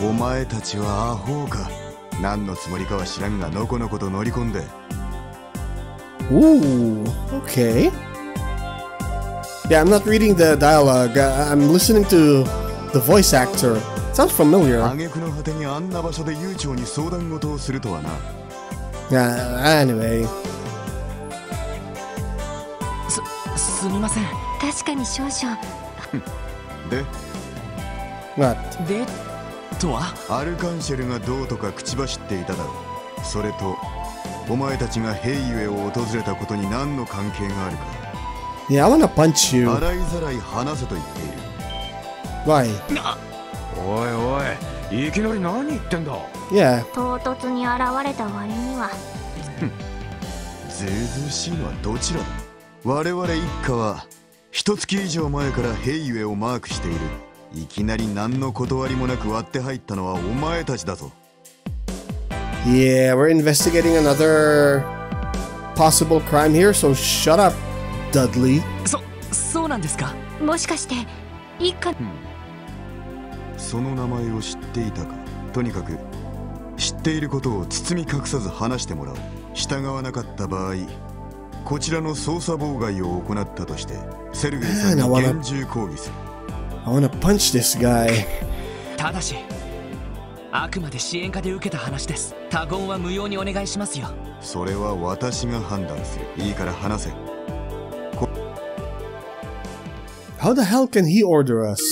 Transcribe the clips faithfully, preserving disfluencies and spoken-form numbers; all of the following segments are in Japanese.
お前たちはアホか。何のつもりかは知らんが、のこのこと乗り込んで。 Ooh, okay. Yeah, I'm not reading the dialogue. I- I'm listening to the voice actor. Sounds familiar. 挙句の果てにあんな場所で悠長に相談事をするとはな。 Yeah, anyway. す、すみません。 確かに少々。 で、 What? で、とはアルカンシェルがどうとか口走っていただろう。それと、お前たちがヘイユエを訪れたことに何の関係があるか。 Yeah, I wanna punch you. 洗いざらい話せと言っている。 Why? なおいおい、いきなり何言ってんだ。 Yeah. 唐突に現れた割には。 ずうずうしいのはどちらだ。我々一家は一月以上前からヘイユエをマークしている。いきなり何の断りもなく割って入ったのはお前たちだぞ。 Yeah, we're investigating another possible crime here, so shut up, Dudley. そ、そうなんですか。 もしかして一家。 その名前を知っていたか。とにかく知っていることを包み隠さず話してもらおう。従わなかった場合、こちらの捜査妨害を行ったとしてセルゲイさんに厳重抗議する。 I wanna punch this guy. ただし、あくまで支援課で受けた話です。他言は無用にお願いしますよ。 それは私が判断する。いいから話せ。 How the hell can he order us?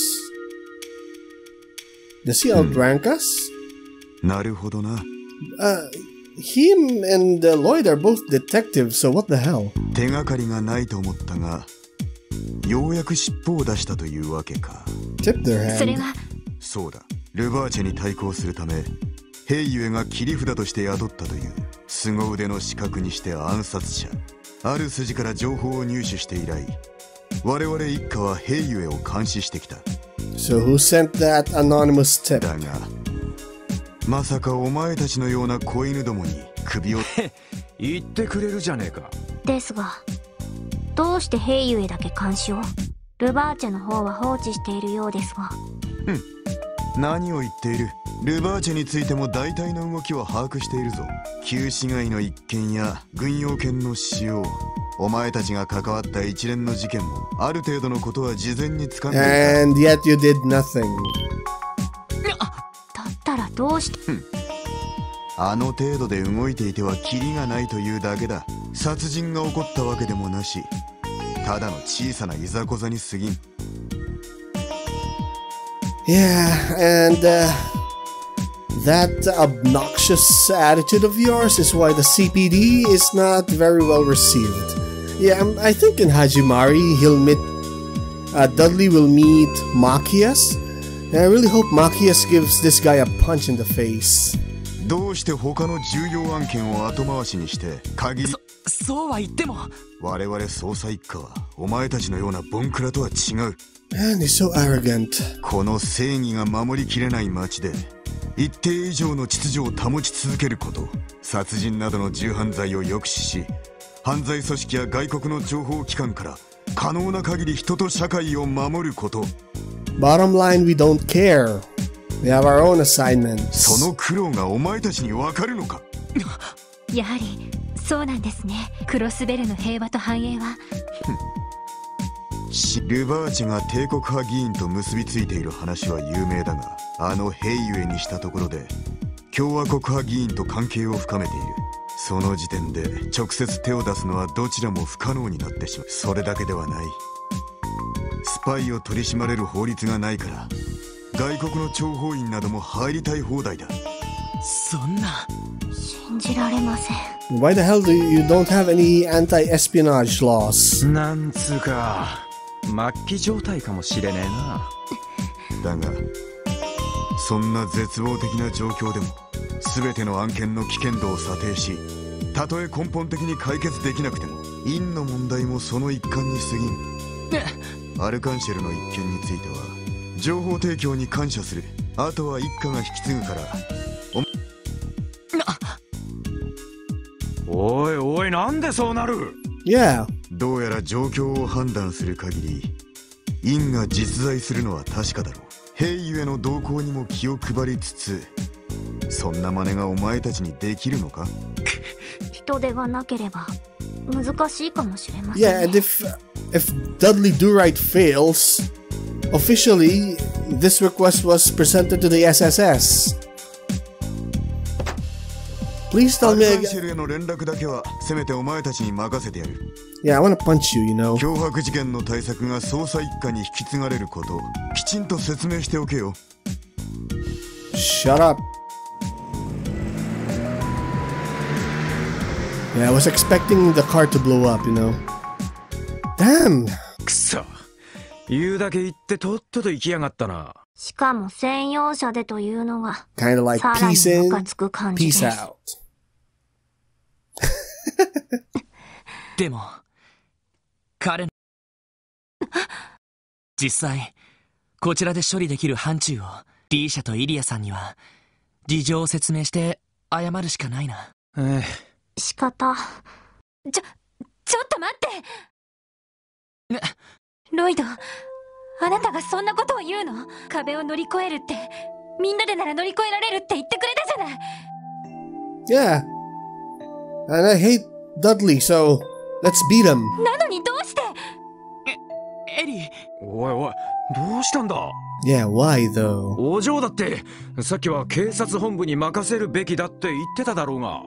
Does he outrank us? なるほどな。 Uh, him and uh, Lloyd are both detectives, so what the hell? 手がかりがないと思ったが、ようやく尻尾を出したというわけか。 Tip their それ hand. はそうだ。ルバーチェに対抗するため、ヘイユエが切り札として雇ったという凄腕の刺客にして暗殺者。ある筋から情報を入手して以来、我々一家はヘイユエを監視してきた。 So who sent that anonymous tip? だが、まさかお前たちのような子犬どもに首を言ってくれるじゃねえか。 ですが、どうしてヘイユエだけ監視を？ルバーチェの方は放置しているようですが。 何を言っている。ルバーチェについても大体の動きは把握しているぞ。旧市街の一件や軍用犬の使用、お前たちが関わった一連の事件もある程度のことは事前に掴んでいた。 And yet you did nothing. だったらどうして？ あの程度で動いていてはキリがないというだけだ。殺人が起こったわけでもなし、ただの小さないざこざに過ぎん。 Yeah, and uh, that obnoxious attitude of yours is why the C P D is not very well received. Yeah, um, I think in Hajimari he'll meet, uh, Dudley will meet Machias, and I really hope Machias gives this guy a punch in the face. どうして他の重要案件を後回しにして限り。 そ、そうは言っても。 我々捜査一課はお前たちのようなボンクラとは違う。 Man, he's so arrogant. この正義が守りきれない街で一定以上の秩序を保ち続けること、殺人などの重犯罪を抑止し、犯罪組織や外国の情報機関から可能な限り人と社会を守ること。 Bottom line, we don't care. We have our own assignments. その苦労がお前たちにわかるのか。 やはりそうなんですね。クロスベルの平和と繁栄は。 ルバーチェが帝国派議員と結びついている話は有名だが、あのヘイユエにしたところで共和国派議員と関係を深めている。その時点で直接手を出すのはどちらも不可能になってしまう。それだけではない。スパイを取り締まれる法律がないから外国の諜報員なども入りたい放題だ。 そんな。 信じられません。 Why the hell do you, you don't have any anti-espionage laws? なんつうか末期状態かもしれねえな。 だがそんな絶望的な状況でも全ての案件の危険度を査定し、たとえ根本的に解決できなくても院の問題もその一環に過ぎん。アルカンシェルの一件については情報提供に感謝する。あとは一家が引き継ぐから。 おいおい、なんでそうなる。 Yeah. どうやら状況を判断する限り院が実在するのは確かだろう。 ヘイユエの動向にも気を配りつつ、そんな真似がお前たちにできるのか？ 人手がなければ難しいかもしれません Yeah, ね。 and if if Dudley Do-Right fails, officially, this request was presented to the S S S. Please ア tell ル me カン again. シェルへの連絡だけはせめてお前たちに任せてやる。 Yeah, I wanna punch you, you know. 脅迫事件の対策が捜査一課に引き継がれることをきちんと説明しておけよ。 Shut up. Yeah, I was expecting the car to blow up, you know. Damn. くそ。言うだけ言ってとっとと行きやがったな。 しかも専用車でというのが Kinda like さらに peace ムカ in, つく感じで peace す。 out. でも彼の実際こちらで処理できる範疇をリーシャとイリアさんには事情を説明して謝るしかないな。 え仕方。 ちょ、ちょっと待って、 ね、 ロイド、あなたがそんなことを言うの？壁を乗り越えるって、みんなでなら乗り越えられるって言ってくれたじゃない。 Yeah. And I hate Dudley, so let's beat him. なのにどうして？ エリー、 おいおい、どうしたんだ？ Yeah, why though? お嬢だってさっきは警察本部に任せるべきだって言ってただろうが。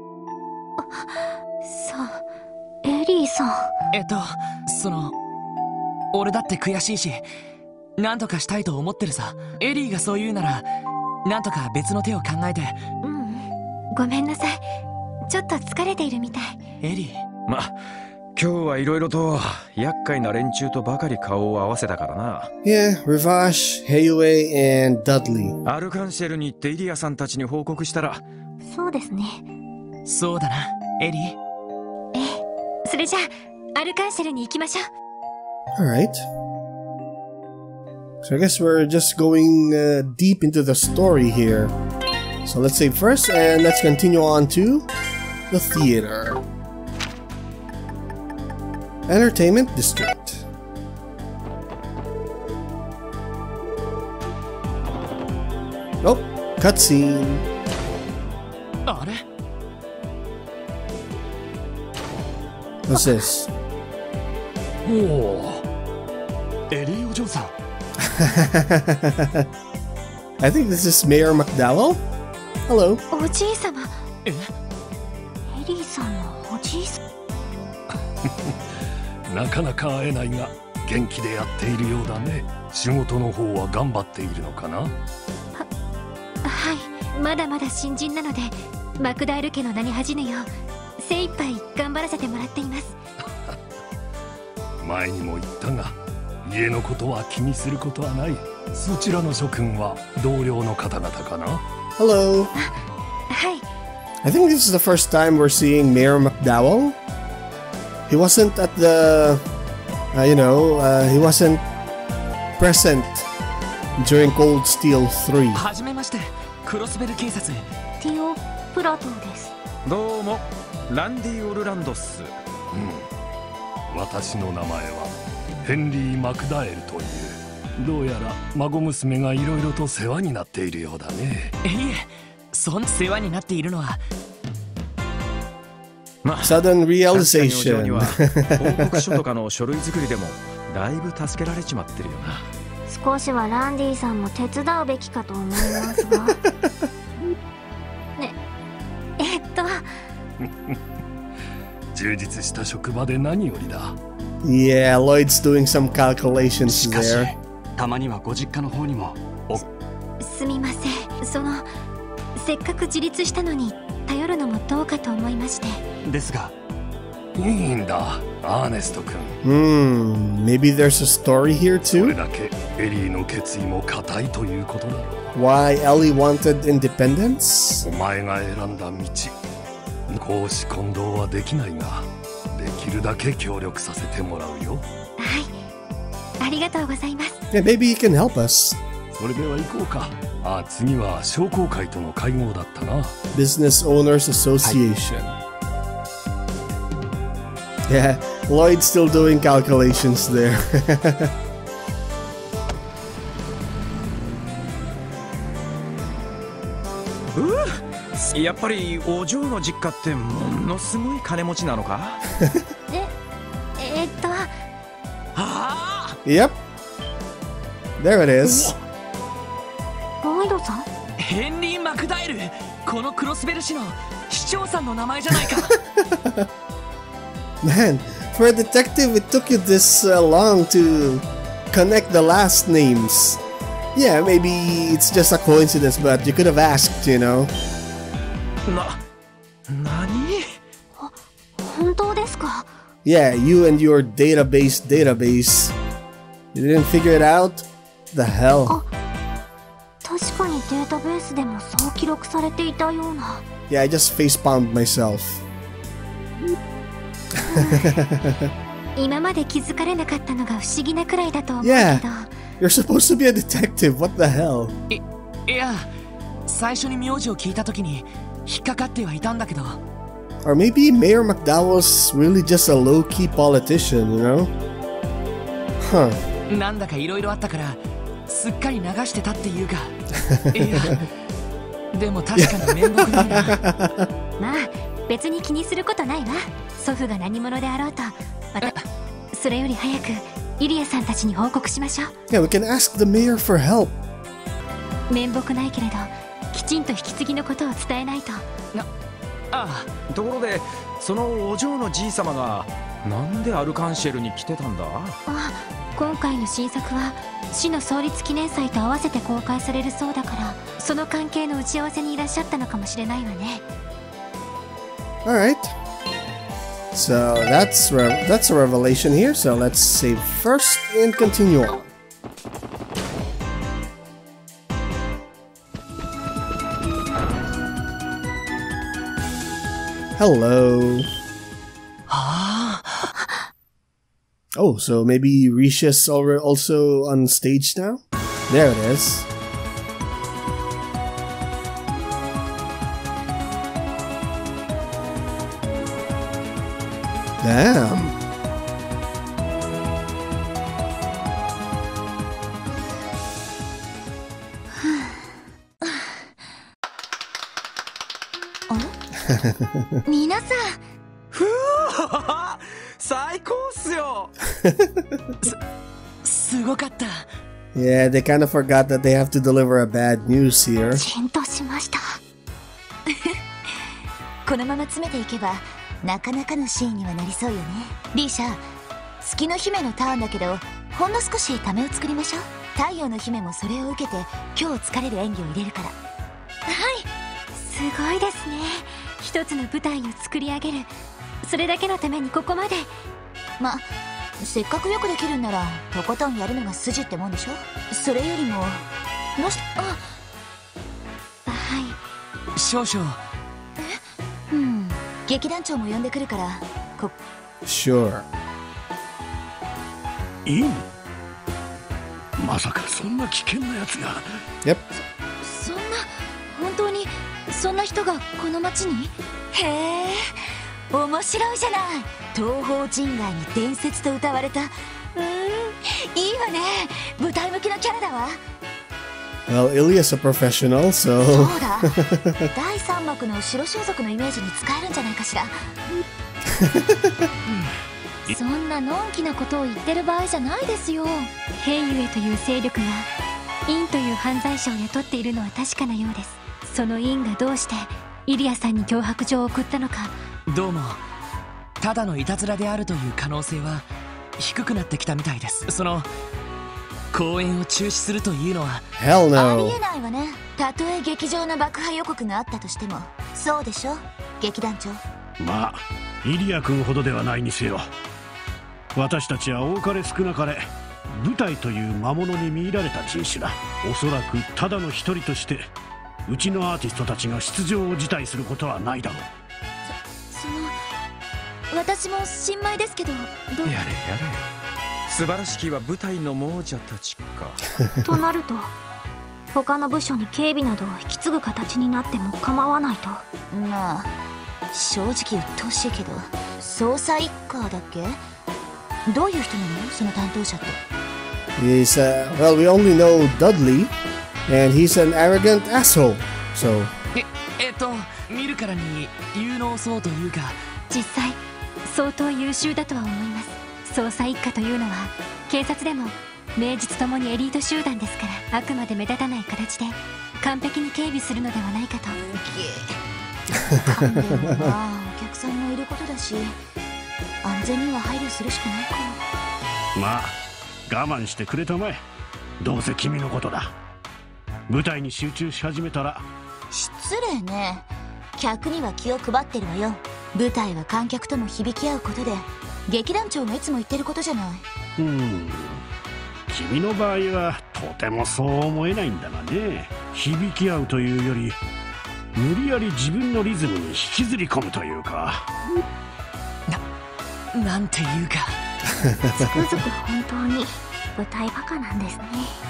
そう、エリーさん。 えっとその俺だって悔しいし何とかしたいと思ってるさ。エリーがそう言うなら何とか別の手を考えて。 うん、ごめんなさい。ちょっと疲れているみたい。 エリー、 ま、今日はいろいろと厄介な連中とばかり顔を合わせたからな。 Yeah, Rivash, Heiyue, and Dudley. アルカンシェルに行ってイリアさんたちに報告したら。 そうですね。 そうだなエリー。 ええ、それじゃあアルカンシェルに行きましょう。 Alright. So I guess we're just going uh, deep into the story here. So let's save first and let's continue on to the theater. Entertainment District. Nope. Cutscene. あれ What's this? おお、エリーお嬢さん。 I think this is Mayor McDowell. Hello. おじいさま。 え、 エリーさんのおじいさん。 なかなか会えないが元気でやっているようだね。仕事の方は頑張っているのかな？ はい、まだまだ新人なのでマクダール家の名に恥じぬよう精一杯頑張らせてもらっています。 前にも言ったが家のことは気にすることはない。そちらの諸君は同僚の方々かな？ Hello. はい。 I think this is the first time we're seeing Mayor McDowell. He wasn't at the, uh, you know, uh, he wasn't present during Cold Steel three. はじめまして、クロスベル警察。 ティオ・プラトーです。 どうも、ランディ・オルランドっす。 うん、私の名前はヘンリー・マクダエルという。どうやら孫娘がいろいろと世話になっているようだね。 いえ、そんな世話になっているのは。 まあ、 Sudden 確かにお嬢 realization. には報告書とかの書類作りでもだいぶ助けられちまってるよな。 少しはランディさんも手伝うべきかと思いますが。 ね、えっと充実した職場で何よりだ。 Yeah, Lloyd's doing some calculations しかし there. たまにはご実家の方にも。 すみません。そのせっかく自立したのに頼るのもどうかと思いまして。 ですがいいんだ、アーネスト君。 Hmm, maybe there's a story here それ too? だけエリーの決意も固いということだろう。 Why Ellie wanted independence? お前が選んだ道、公私混同はできないが、できるだけ協力させてもらうよ。 はい、ありがとうございます。 Yeah, maybe you can help us. それでは行こうか。あ、次は商工会との会合だったな。 Business Owners Association. Yeah, Lloyd's still doing calculations there. うやっぱりお嬢の実家ってものすごい金持ちなのか？ え、えー、っと。 ああ Yep. There it is. ロイドさん？ ヘンリー・マクダエル、このクロスベル市の市長さんの名前じゃないか。 Man, for a detective, it took you this uh, long to connect the last names. Yeah, maybe it's just a coincidence, but you could have asked, you know. な、何？ 本当ですか？ Yeah, you and your database database. You didn't figure it out? The hell? 確かにデータベースでもそう記録されていたような。 Yeah, I just facepalmed myself. 今まで気づかれなかったのが不思議なくらいだと思うけど。 Yeah, you're supposed to be a detective. What the hell? い、いや、最初に名字を聞いたときに引っかかってはいたんだけど。 Or maybe Mayor McDowell's really just a low-key politician, you know? Huh. なんだかいろいろあったからすっかり流してたっていうか。いや、でも確かに面目ないな。 まあ別に気にすることないわ。祖父が何者であろうと、またそれより早くイリアさんたちに報告しましょう。 Yeah, we can ask the mayor for help. 面目ないけれどきちんと引き継ぎのことを伝えないと。 な、ああ、ところでそのお嬢のじい様がなんでアルカンシェルに来てたんだ？ あ、今回の新作は市の創立記念祭と合わせて公開されるそうだから、その関係の打ち合わせにいらっしゃったのかもしれないわね。 Alright. So that's re that's a revelation here, so let's save first and continue on. Hello. Oh, so maybe Risha's already also on stage now? There it is. Damn. Oh? 皆さん。 ふぅ最高っすよ。 す、すごかった。 Yeah, they kind of forgot that they have to deliver a bad news here. ちんとしました。このまま詰めていけばなかなかのシーンにはなりそうよね。リーシャ、月の姫のターンだけどほんの少しためを作りましょう。太陽の姫もそれを受けて今日疲れる演技を入れるから。はい、すごいですね。一つの舞台を作り上げる、それだけのためにここまで。ま、せっかくよくできるんならとことんやるのが筋ってもんでしょ。それよりもどうし、あ、はい、 少々。 え、うん、劇団長も呼んでくるからこ Sure. いい？まさかそんな危険なやつが。 Yep. そ、そんな、本当にそんな人がこの町に？へえ、面白いじゃない。東方人外に伝説と歌われた。うーん、いいわね。舞台向きのキャラだわ。 Well, Ilya's a professional, so... そうだ。だいさん幕の白装束のイメージに使えるんじゃないかしら。そんなのんきなことを言ってる場合じゃないですよ。ヘイユエという勢力がインという犯罪者を雇っているのは確かなようです。そのインがどうしてイリアさんに脅迫状を送ったのか。 どうもただのいたずらであるという可能性は低くなってきたみたいです。その公演を中止するというのは Hell no. ありえないわね。たとえ劇場の爆破予告があったとしても。そうでしょ、劇団長。 まあイリア君ほどではないにせよ、私たちは多かれ少なかれ舞台という魔物に見入られた人種だ。おそらくただの一人としてうちのアーティストたちが出場を辞退することはないだろう。 そ、その私も新米ですけど、どう？ やれやれ。素晴らしきは舞台の亡者たちか。 となると他の部署に警備などを引き継ぐ形になっても構わないと。 まあ正直鬱陶しいけど、捜査一課だっけ？どういう人なの、その担当者って。 He's, uh, well, we only know Dudley, and he's an arrogant asshole. So, ええっと見るからに有能そうというか、 実際相当優秀だとは思います。捜査一課というのは警察でも名実ともにエリート集団ですから、あくまで目立たない形で完璧に警備するのではないかと。 勘弁はお客さんもいることだし、安全には配慮するしかないか。 まあ我慢してくれたまえ。どうせ君のことだ。舞台に集中し始めたら。 失礼ね。客には気を配ってるわよ。舞台は観客とも響き合うことで、劇団長がいつも言ってることじゃない。 うーん、君の場合はとてもそう思えないんだがね。響き合うというより無理やり自分のリズムに引きずり込むというか。 な、なんていうかつくづく本当に舞台バカなんですね。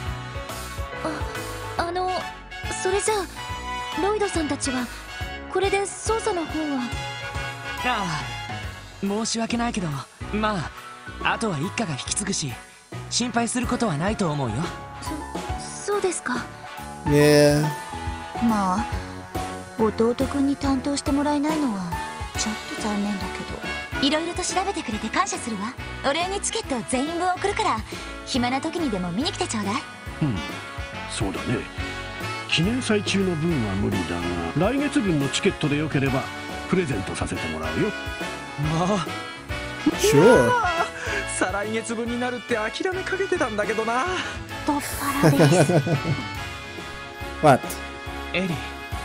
あ、あのそれじゃあロイドさんたちはこれで捜査の方は。 ああ、申し訳ないけど、まああとは一家が引き継ぐし、心配することはないと思うよ。 そ、そうですか。 Yeah. まあ弟くんに担当してもらえないのはちょっと残念だけど、いろいろと調べてくれて感謝するわ。お礼にチケットを全員分送るから、暇な時にでも見に来てちょうだい。 うん、そうだね。記念祭中の分は無理だが、来月分のチケットでよければプレゼントさせてもらうよ。 まあ Sure. 再来月分になるって諦めかけてたんだけどな。 太っ腹です。 What? エリー、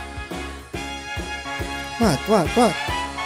What? What? What?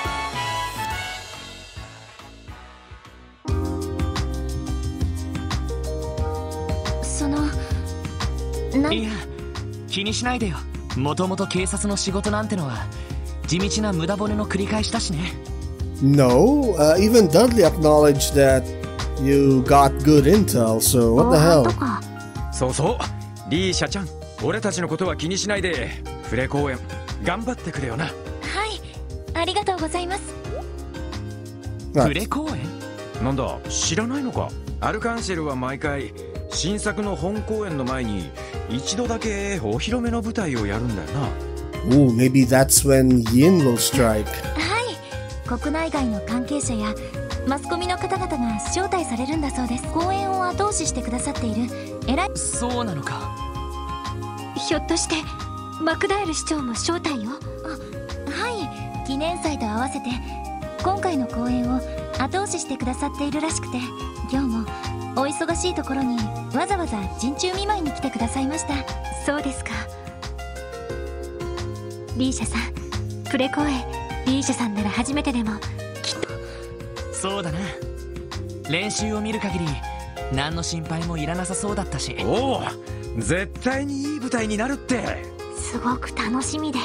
そのないや気にしないでよ。もともと警察の仕事なんてのは地道な無駄骨の繰り返しだしね。 No, uh, even Dudley acknowledged that you got good intel, so what the 防犯 hell? とかそうそう、リーシャちゃん、俺たちのことは気にしないでフレ公演頑張ってくれよな。 はい、ありがとうございます。 プレ公演なんだ、知らないのか。アルカンシェルは毎回新作の本公演の前に一度だけお披露目の舞台をやるんだよな。 Ooh, maybe that's when Yin will strike. はい、国内外の関係者やマスコミの方々が招待されるんだそうです。公演を後押ししてくださっている偉い。 そうなのか。 ひょっとしてマクダエル市長も招待を。 あ、はい、記念祭と合わせて今回の公演を後押ししてくださっているらしくて、今日もお忙しいところにわざわざ陣中見舞いに来てくださいました。 そうですか。リーシャさん、プレ公演リーシャさんなら初めてでもきっと。 そうだな。練習を見る限り何の心配もいらなさそうだったし。 おお、絶対にいい舞台になるって。 すごく楽しみです。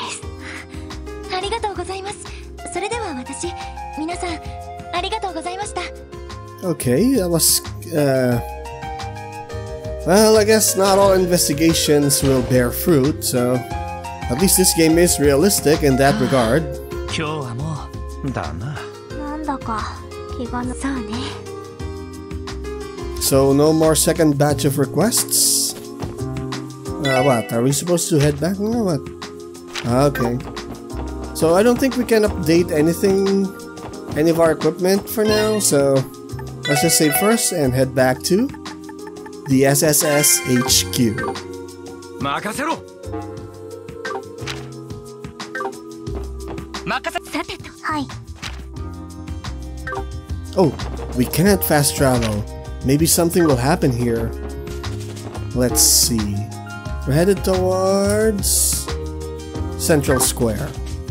ありがとうございます。それでは私、皆さんありがとうございました。 Okay, that was, uh... well, I guess not all investigations will bear fruit, so... At least this game is realistic in that regard. 今日はもうだな。 なんだか気がな。そうね。 So, no more second batch of requests? Uh, what? Are we supposed to head back? Or what? Ah, okay. So, I don't think we can update anything, any of our equipment for now, so... Let's just save first and head back to the S S S H Q. 任せろ。 任せ。 さてと、はい。 Oh, we cannot fast travel. Maybe something will happen here. Let's see. We're headed towards Central Square.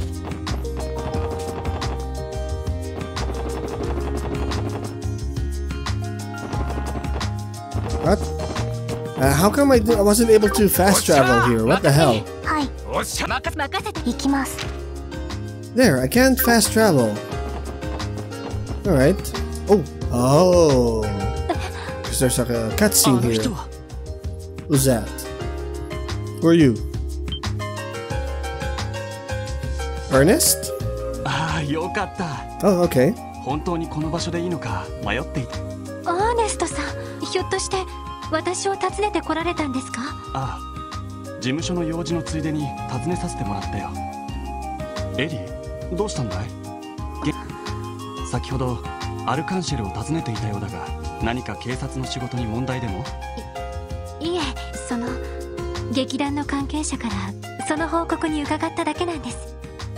What? Uh, how come I, I wasn't able to fast travel here? What the hell? はい。 おっしゃ。 任せ任せて行きます。 There, I can't fast travel. Alright. Oh. Oh. Because there's like a cutscene あの here. 人は Who's that? Who are you? Ernest? ああ、よかった。 Oh, okay. 本当にこの場所でいいのか迷っていた。 アーネストさん、ひょっとして私を訪ねて来られたんですか？ ああ、 務所の用事のついでに訪ねさせてもらったよ。エリー、どうしたんだい？先ほどアルカンシェルを訪ねていたようだが、何か警察の仕事に問題でも？ いいえ、その劇団の関係者からその報告に伺っただけなんです。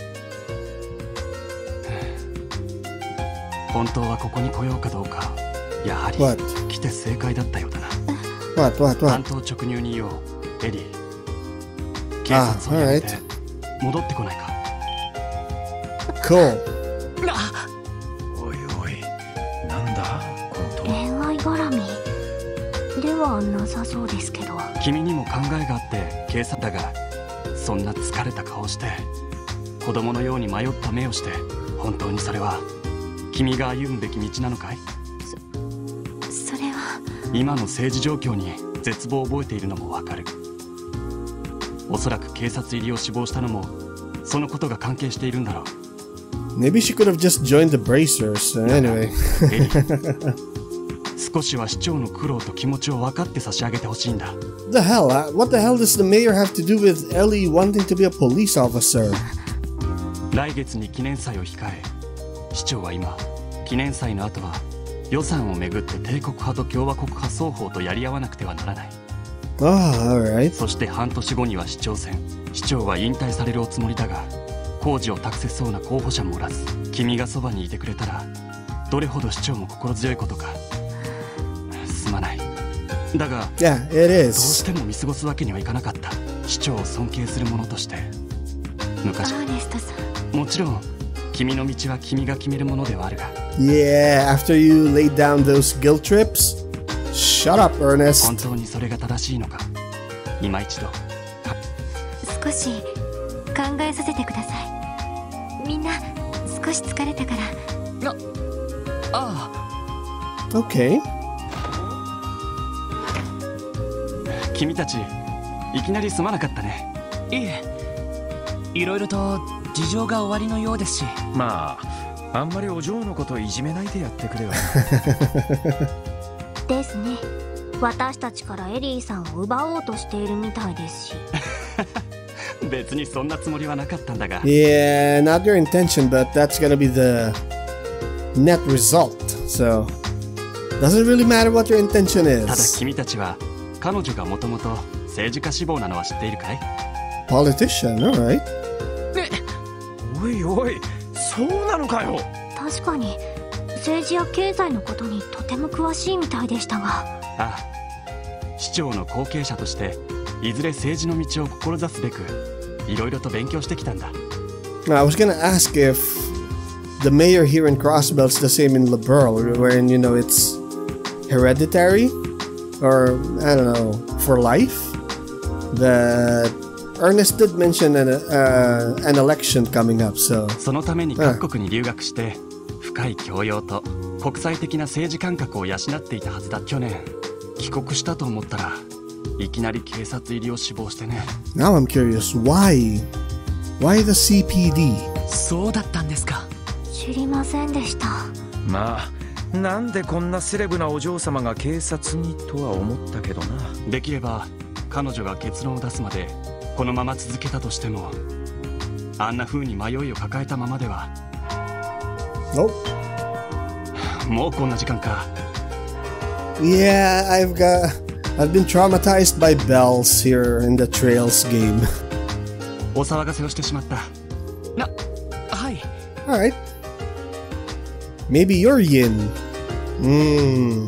本当はここに来ようかどうか、やはり来て正解だったようだな。 What, what, what? 担当直入に言おう、エリー。警察を辞めて戻ってこないか。 Cool. おいおい、なんだこのと。 恋愛絡みではなさそうですけど。 君にも考えがあって警察だが、そんな疲れた顔して子供のように迷った目をして、本当にそれは君が歩むべき道なのかい？ そ、それは今の政治状況に絶望を覚えているのもわかる。おそらく警察入りを志望したのもそのことが関係しているんだろう。 Maybe she could have just joined the bracers. Uh, anyway. 少しは市長の苦労と気持ちを分かって差し上げてほしいんだ。 The hell? Uh, what the hell does the mayor have to do with Ellie wanting to be a police officer? 来月に記念祭を控え、市長は今記念祭の後は予算をめぐって帝国派と共和国派双方とやり合わなくてはならない。 Oh, alright. そして半年後には市長選。市長は引退されるおつもりだが、工事を託せそうな候補者もおらず、君がそばにいてくれたらどれほど市長も心強いことか。すまない。だが、 yeah, it どう is. しても見過ごすわけにはいかなかった。市長を尊敬する者として。昔、 アーネストさん。 もちろん君の道は君が決めるものではあるが。 Yeah, after you laid down those guilt trips? Shut up, Ernest. 本当にそれが正しいのか。今一度。 少し考えさせてください。みんな少し疲れたから。 ああ。 Okay. 君たちいきなりすまなかったね。 いえ、いろいろと事情が終わりのようですし。 まあ、あんまりお嬢のこといじめないでやってくれよ。 ですね。私たちからエリーさんを奪おうとしているみたいですし。 別にそんなつもりはなかったんだが。 Yeah, not your intention, but that's gonna be the net result. So, doesn't really matter what your intention ただ is. 君たちは彼女がもともと政治家志望なのは知っているかい？ Politician, alright. おいおい、そうなのかよ。 確かに政治や経済のことにとても詳しいみたいでしたが。 ああ、市長の後継者としていずれ政治の道を志すべくいろいろと勉強してきたんだ。 Now, I was gonna ask if the mayor here in Crossbell's the same in LaBerle, wherein, you know, it's hereditary, or, I don't know, for life? That Ernest did mention an, uh, an election coming up, so... そのために各国に留学して深い教養と国際的な政治感覚を養っていたはずだ。去年帰国したと思ったらいきなり警察入りを志望してね。 Now I'm curious, why? Why the シーピーディー? そうだったんですか。 知りませんでした。 まあ、なんでこんなセレブなお嬢様が警察にとは思ったけどな。 できれば彼女が結論を出すまでこのまま続けたとしても、あんな風に迷いを抱えたままでは。 Nope. もうこんな時間か。 Yeah, I've got... I've been traumatized by bells here in the Trails game. お騒がせをしてしまった。 な、はい。 Alright. Maybe you're Yin. Hmm.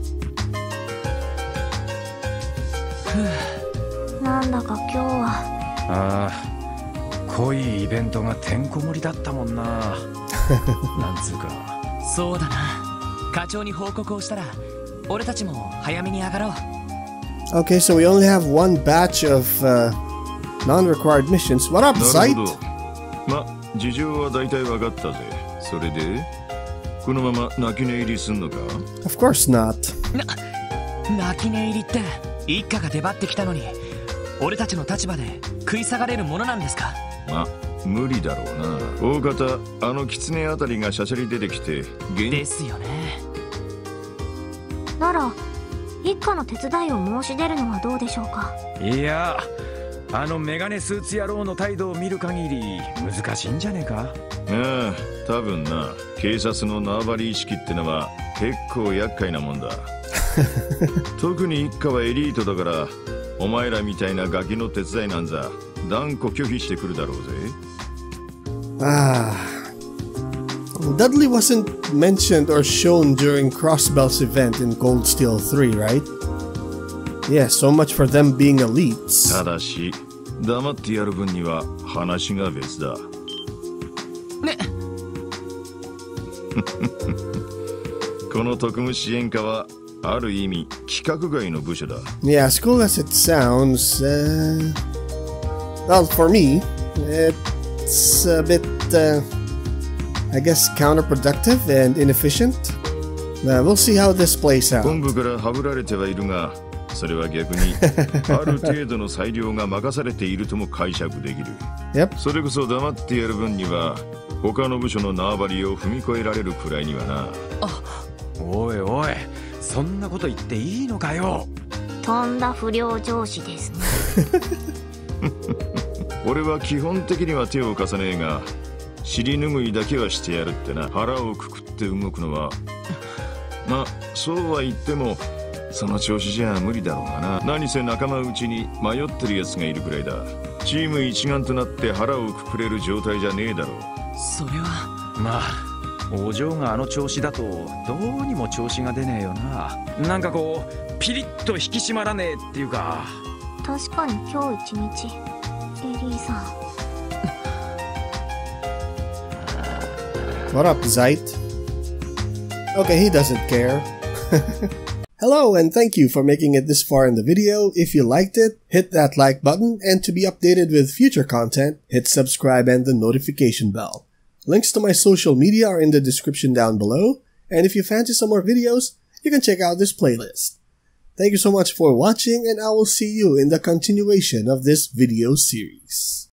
なんだか今日は。 ああ、濃いイベントがてんこ盛りだったもんな。なんつうか。 そうだな。課長に報告をしたら俺たちも早めに上がろう。 Okay, so we only have one batch of uh, non-required missions. What up, なる Sight? ほど。ま、事情は大体分かったぜ。それでこのまま泣き寝入りすんのか？ Of course not. な、泣き寝入りって一家が出張ってきたのに俺たちの立場で食い下がれるものなんですか？ ま、無理だろうな。大方あの狐あたりがしゃしゃり出てきてですよね。 なら一家の手伝いを申し出るのはどうでしょうか？ いや、 あのメガネスーツ野郎の態度を見る限り難しいんじゃねえか。 ああ、多分な。警察の縄張り意識ってのは結構厄介なもんだ。特に一家はエリートだから、お前らみたいなガキの手伝いなんざ断固拒否してくるだろうぜ。 Ah. Dudley wasn't mentioned or shown during Crossbell's event in Cold Steel three, right? Yeah, so much for them being elites. ただし、黙ってやる分には話が別だ。 ね。 この特務支援課はある意味規格外の部署だ。 Yeah, as cool as it sounds, uh, well, for me, it's a bit, uh, I guess, counterproductive and inefficient. Uh, we'll see how this plays out. 本部からはぶられてはいるが、それは逆にある程度の裁量が任されているとも解釈できる。 Yep. それこそ黙ってやる分には他の部署の縄張りを踏み越えられるくらいにはな。 あ、おいおい、そんなこと言っていいのかよ。 とんだ不良上司ですね。 俺は基本的には手を貸さねえが、尻拭いだけはしてやるってな。腹をくくって動くのはまあそうは言ってもその調子じゃ無理だろうがな。何せ仲間内に迷ってるやつがいるくらいだ。チーム一丸となって腹をくくれる状態じゃねえだろう。 それはまあお嬢があの調子だとどうにも調子が出ねえよな。なんかこうピリッと引き締まらねえっていうか。 確かに今日一日エリーさん。 What up, Zeit? Okay, he doesn't care. Hello, and thank you for making it this far in the video. If you liked it, hit that like button, and to be updated with future content, hit subscribe and the notification bell. Links to my social media are in the description down below, and if you fancy some more videos, you can check out this playlist. Thank you so much for watching, and I will see you in the continuation of this video series.